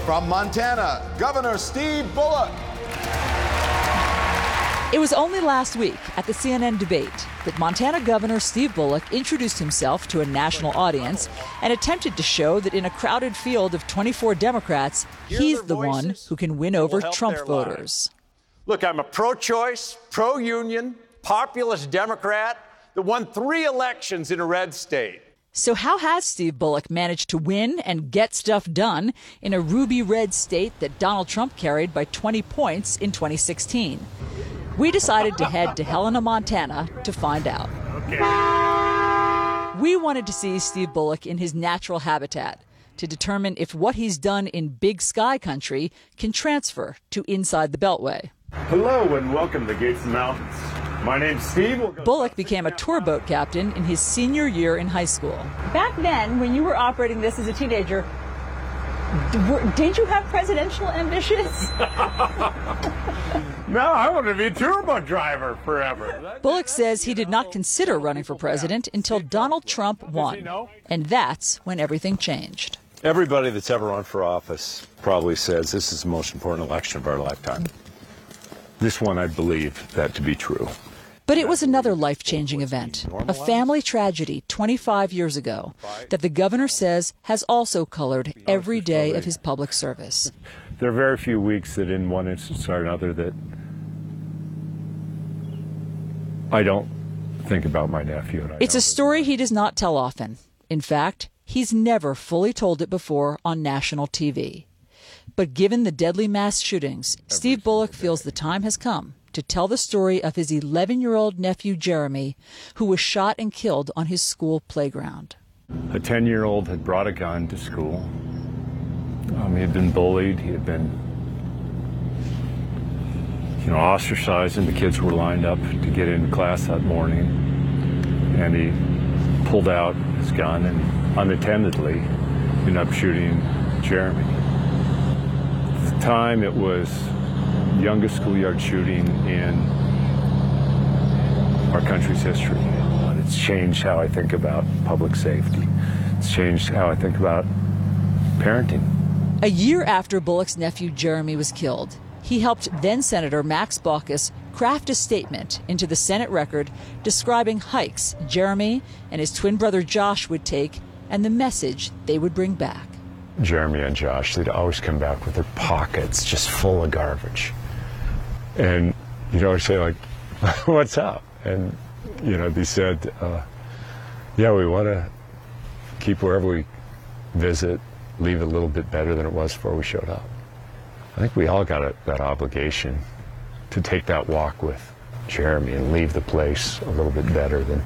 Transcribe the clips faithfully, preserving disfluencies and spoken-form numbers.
From Montana, Governor Steve Bullock. It was only last week at the C N N debate that Montana Governor Steve Bullock introduced himself to a national audience and attempted to show that in a crowded field of twenty-four Democrats, he's the one who can win over Trump voters. Look, I'm a pro-choice, pro-union, populist Democrat that won three elections in a red state. So how has Steve Bullock managed to win and get stuff done in a ruby red state that Donald Trump carried by twenty points in twenty sixteen? We decided to head to Helena, Montana to find out. Okay. We wanted to see Steve Bullock in his natural habitat to determine if what he's done in Big Sky country can transfer to inside the Beltway. Hello and welcome to Gates and Mountains. My name's Steve. We'll Bullock became a tour boat captain in his senior year in high school. Back then, when you were operating this as a teenager, did you have presidential ambitions? No, I want to be a tour boat driver forever. Bullock says he did not consider running for president until Donald Trump won. And that's when everything changed. Everybody that's ever run for office probably says this is the most important election of our lifetime. This one, I believe that to be true. But it was another life-changing event, a family tragedy twenty-five years ago that the governor says has also colored every day of his public service. There are very few weeks that in one instance or another that I don't think about my nephew. And I it's a story he does not tell often. In fact, he's never fully told it before on national T V. But given the deadly mass shootings, Steve Bullock feels the time has come to tell the story of his eleven-year-old nephew, Jeremy, who was shot and killed on his school playground. A ten-year-old had brought a gun to school. Um, he had been bullied. He had been, you know, ostracized, and the kids were lined up to get into class that morning. And he pulled out his gun and unattendedly ended up shooting Jeremy. At the time, it was the youngest schoolyard shooting in our country's history. And it's changed how I think about public safety. It's changed how I think about parenting. A year after Bullock's nephew Jeremy was killed, he helped then-Senator Max Baucus craft a statement into the Senate record describing hikes Jeremy and his twin brother Josh would take and the message they would bring back. Jeremy and Josh, they'd always come back with their pockets just full of garbage. And you'd always say, like, what's up? And, you know, they said, uh, yeah, we want to keep wherever we visit, leave it a little bit better than it was before we showed up. I think we all got a, that obligation to take that walk with Jeremy and leave the place a little bit better than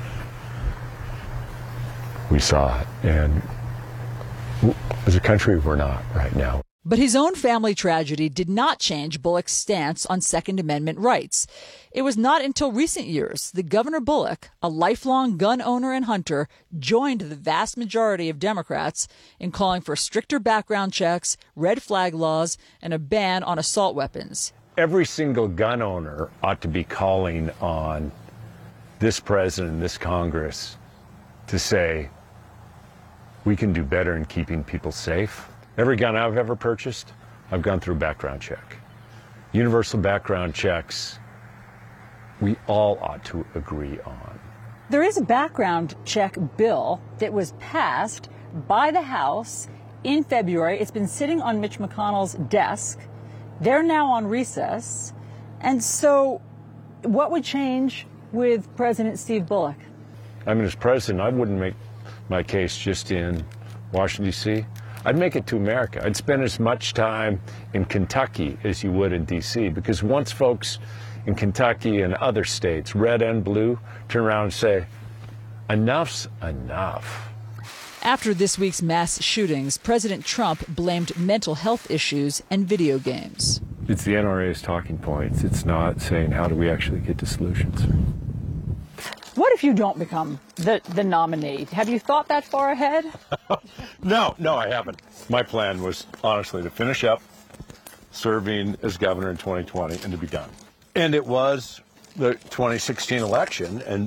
we saw it. And as a country, we're not right now. But his own family tragedy did not change Bullock's stance on Second Amendment rights. It was not until recent years that Governor Bullock, a lifelong gun owner and hunter, joined the vast majority of Democrats in calling for stricter background checks, red flag laws, and a ban on assault weapons. Every single gun owner ought to be calling on this president and this Congress to say, we can do better in keeping people safe. Every gun I've ever purchased, I've gone through a background check. Universal background checks, we all ought to agree on. There is a background check bill that was passed by the House in February. It's been sitting on Mitch McConnell's desk. They're now on recess. And so what would change with President Steve Bullock? I mean, as president, I wouldn't make my case just in Washington, D C I'd make it to America. I'd spend as much time in Kentucky as you would in D C because once folks in Kentucky and other states, red and blue, turn around and say, enough's enough. After this week's mass shootings, President Trump blamed mental health issues and video games. It's the N R A's talking points. It's not saying how do we actually get to solutions. What if you don't become the, the nominee? Have you thought that far ahead? No, no, I haven't. My plan was, honestly, to finish up serving as governor in twenty twenty and to be done. And it was the twenty sixteen election and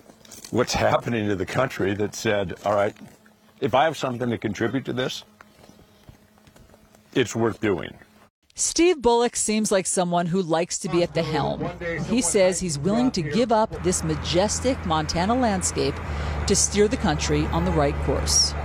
what's happening to the country that said, all right, if I have something to contribute to this, it's worth doing. Steve Bullock seems like someone who likes to be at the helm. He says he's willing to give up this majestic Montana landscape to steer the country on the right course.